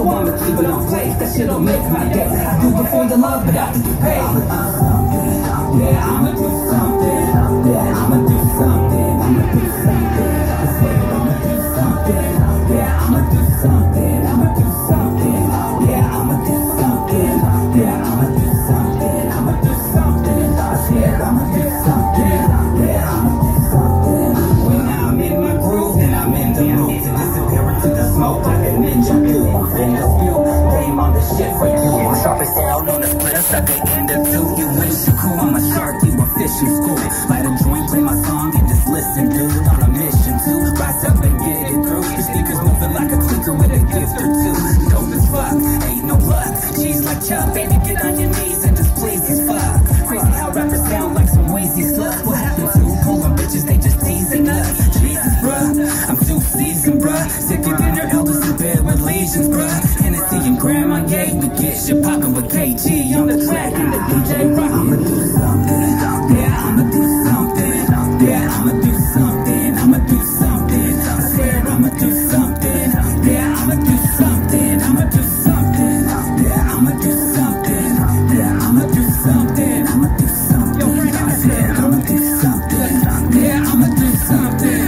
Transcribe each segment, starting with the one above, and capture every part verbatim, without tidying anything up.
so I'ma keep it on play. That shit don't make my day. I do it for the love, but after you pay. I'ma do something, yeah, I'ma do something, yeah, I'ma do something, I'ma do something. I said I'ma do something, yeah, I'ma do something, I'ma do something, yeah, I'ma do something, yeah, I'ma do something, I'ma do something. I said I'ma do something, yeah, I'ma do something. When I'm in my groove, then I'm in the mood to disappear into the smoke like a ninja do. In the spew, game on the shit for you. I'm sharpest out on the split, I suck it into two. You wish you cool, I'm a shark, you a fish in school. Light a joint, play my song, and just listen, dude. On a mission to rise up and get it through. The speakers moving like a tweaker with a gift or two. Dope as fuck, ain't no luck. Cheese like Chuck, baby, get on your knees and just please as fuck. Crazy how rappers sound like some Weezy sluts. What happened to pulling bitches, they just teasing us. Jesus, bruh, I'm too seasoned, bruh. Sicker than your elders in bed with lesions, bruh. Hennessy and Grandma gave me get shit poppin' with K G on the track and the D J rock. I'ma do something, yeah, I'ma do something, yeah, I'ma do something, I'ma do something. I said I'ma do something, yeah, I'ma do something, I'ma do something, yeah, I'ma do something, yeah, I'ma do something, I'ma do something. I said I'ma do something, yeah, I'ma do something.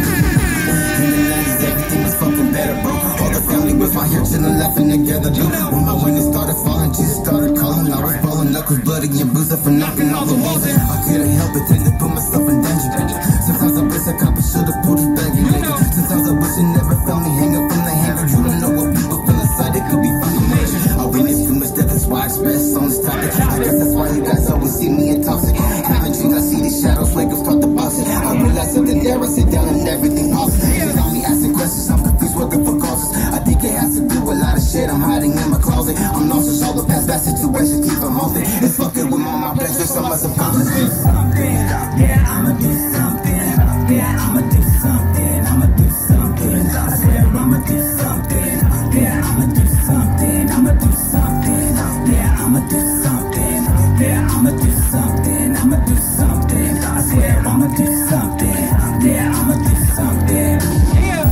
In the nineties, everything was fucking better, bro. All the family was my here chillin', laughing together, dude. When my winners started falling, Jesus started calling. I was falling, knuckles bloody and bruised up from knocking all the walls. I couldn't help it, tend to put myself in danger. Sometimes I wish I copy should've pulled it back, you nigga. Sometimes I wish you never found me hang up in the hanger. You don't know what people feel inside, it could be fucking major. I witness too much death, that's why I express on this topic. I guess that's why you guys always see me in toxic. Having dreams, I see these shadows, wake up, start the boxing. I realize something there, I sit down and everything pops. Without me asking questions, I'm confused, working for causes. I think it has to do with a lot of shit I'm hiding in my closet. I'm nauseous, all the past bad situations keep them haunted. It's fucking with all my pleasures, some of subconscious. I'ma do something, yeah, I'ma do something, yeah, I'ma do something, I'ma do something. I said I'ma do something, yeah, I'ma do something, I'ma do something, yeah, I'ma do something, yeah, I'ma do something, I'ma do something. I said I'ma do something, yeah, I'ma do something. Yeah,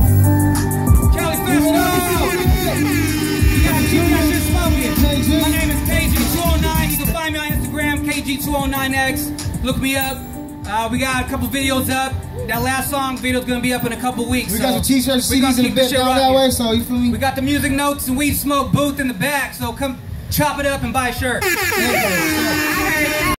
Cali Festival. You got you got shit smoking. My name is K G two oh nine. You can find me on Instagram, K G two oh nine X. Look me up. Uh, we got a couple videos up. That last song video's gonna be up in a couple weeks. We so got the t-shirts, C Ds in the keep bit shit down rocking. that way, so you feel me? We got the music notes and weed smoke booth in the back, so come chop it up and buy a shirt.